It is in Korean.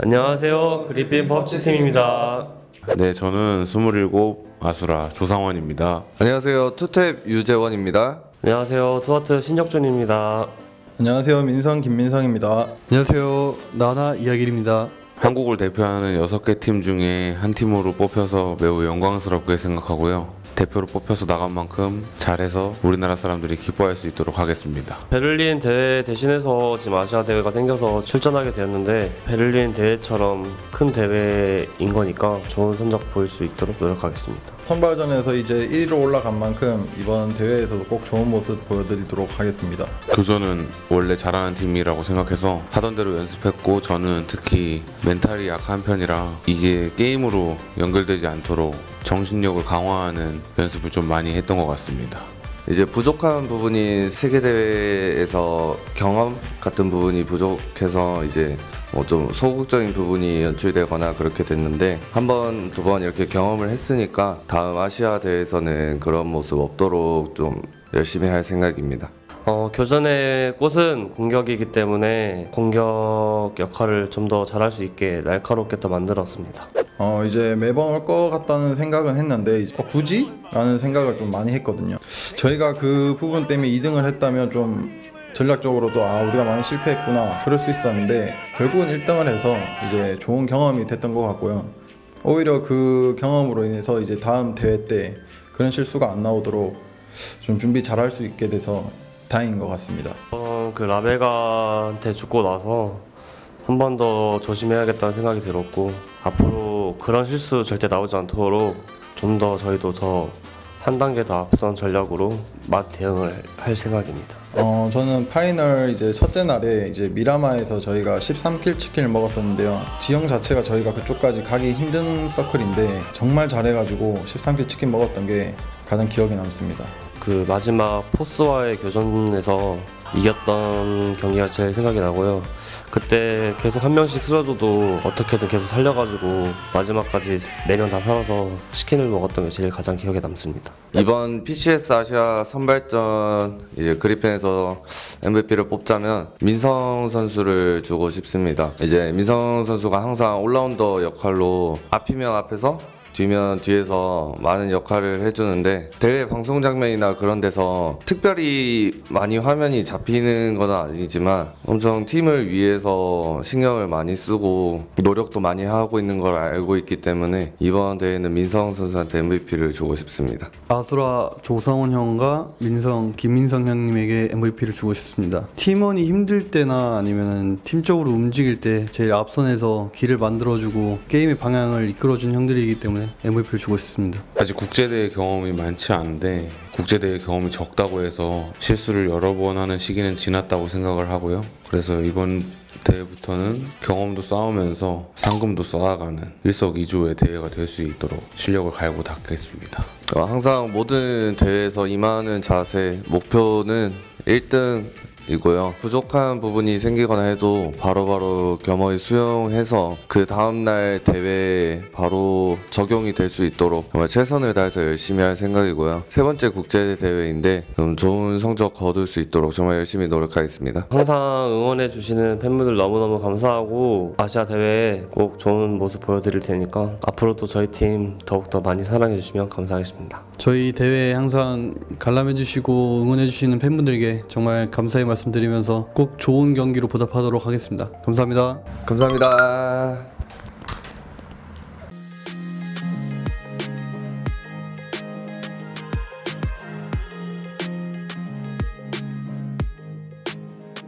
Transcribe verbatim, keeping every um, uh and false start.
안녕하세요. 그리핀 펍지팀입니다. 네, 저는 스물일곱 아수라 조상원입니다. 안녕하세요. 투탭 유재원입니다. 안녕하세요. 투아트 신혁준입니다. 안녕하세요. 민성 김민성입니다. 안녕하세요. 나나 이야길입니다. 한국을 대표하는 여섯 개 팀 중에 한 팀으로 뽑혀서 매우 영광스럽게 생각하고요. 대표로 뽑혀서 나간 만큼 잘해서 우리나라 사람들이 기뻐할 수 있도록 하겠습니다. 베를린 대회 대신해서 지금 아시아 대회가 생겨서 출전하게 되었는데 베를린 대회처럼 큰 대회인 거니까 좋은 성적 보일 수 있도록 노력하겠습니다. 선발전에서 이제 일 위로 올라간 만큼 이번 대회에서도 꼭 좋은 모습 보여드리도록 하겠습니다. 교전은 원래 잘하는 팀이라고 생각해서 하던 대로 연습했고, 저는 특히 멘탈이 약한 편이라 이게 게임으로 연결되지 않도록 정신력을 강화하는 연습을 좀 많이 했던 것 같습니다. 이제 부족한 부분이 세계대회에서 경험 같은 부분이 부족해서 이제 뭐 좀 소극적인 부분이 연출되거나 그렇게 됐는데, 한 번, 두 번 이렇게 경험을 했으니까 다음 아시아 대회에서는 그런 모습 없도록 좀 열심히 할 생각입니다. 어, 교전의 꽃은 공격이기 때문에 공격 역할을 좀 더 잘할 수 있게 날카롭게 더 만들었습니다. 어 이제 매번 올 것 같다는 생각은 했는데 이제 어, 굳이? 라는 생각을 좀 많이 했거든요. 저희가 그 부분 때문에 이 등을 했다면 좀 전략적으로도 아 우리가 많이 실패했구나 그럴 수 있었는데, 결국은 일 등을 해서 이제 좋은 경험이 됐던 것 같고요. 오히려 그 경험으로 인해서 이제 다음 대회 때 그런 실수가 안 나오도록 좀 준비 잘 할 수 있게 돼서 다행인 것 같습니다. 어, 그 라베가한테 죽고 나서 한 번 더 조심해야겠다는 생각이 들었고, 앞으로 그런 실수 절대 나오지 않도록 좀 더 저희도 더 한 단계 더 앞선 전략으로 맛 대응을 할 생각입니다. 어 저는 파이널 이제 첫째 날에 이제 미라마에서 저희가 십삼 킬 치킨을 먹었었는데요. 지형 자체가 저희가 그쪽까지 가기 힘든 서클인데 정말 잘해가지고 십삼 킬 치킨 먹었던 게 가장 기억에 남습니다. 그 마지막 포스와의 교전에서 이겼던 경기가 제일 생각이 나고요. 그때 계속 한 명씩 쓰러져도 어떻게든 계속 살려가지고 마지막까지 네 명 다 살아서 치킨을 먹었던 게 제일 가장 기억에 남습니다. 이번 피씨에스 아시아 선발전 이제 그리핀에서 엠브이피를 뽑자면 민성 선수를 주고 싶습니다. 이제 민성 선수가 항상 올라운더 역할로 앞이면 앞에서 뒤면 뒤에서 많은 역할을 해주는데, 대회 방송 장면이나 그런 데서 특별히 많이 화면이 잡히는 건 아니지만 엄청 팀을 위해서 신경을 많이 쓰고 노력도 많이 하고 있는 걸 알고 있기 때문에 이번 대회는 민성 선수한테 엠브이피를 주고 싶습니다. 아수라 조상원 형과 민성 김민성 형님에게 엠브이피를 주고 싶습니다. 팀원이 힘들 때나 아니면 팀적으로 움직일 때 제일 앞선에서 길을 만들어주고 게임의 방향을 이끌어준 형들이기 때문에 엠브이피를 주고 싶습니다. 아직 국제대회 경험이 많지 않은데 국제대회 경험이 적다고 해서 실수를 여러 번 하는 시기는 지났다고 생각을 하고요. 그래서 이번 대회부터는 경험도 쌓으면서 상금도 쌓아가는 일석이조의 대회가 될 수 있도록 실력을 갈고 닦겠습니다. 항상 모든 대회에서 임하는 자세, 목표는 일 등 이고요. 부족한 부분이 생기거나 해도 바로바로 겸허히 수용해서 그 다음날 대회에 바로 적용이 될 수 있도록 정말 최선을 다해서 열심히 할 생각이고요. 세 번째 국제 대회인데 좀 좋은 성적 거둘 수 있도록 정말 열심히 노력하겠습니다. 항상 응원해 주시는 팬분들 너무너무 감사하고, 아시아 대회에 꼭 좋은 모습 보여드릴 테니까 앞으로도 저희 팀 더욱더 많이 사랑해 주시면 감사하겠습니다. 저희 대회에 항상 관람해주시고 응원해주시는 팬분들께 정말 감사의 말씀드리면서 꼭 좋은 경기로 보답하도록 하겠습니다. 감사합니다. 감사합니다.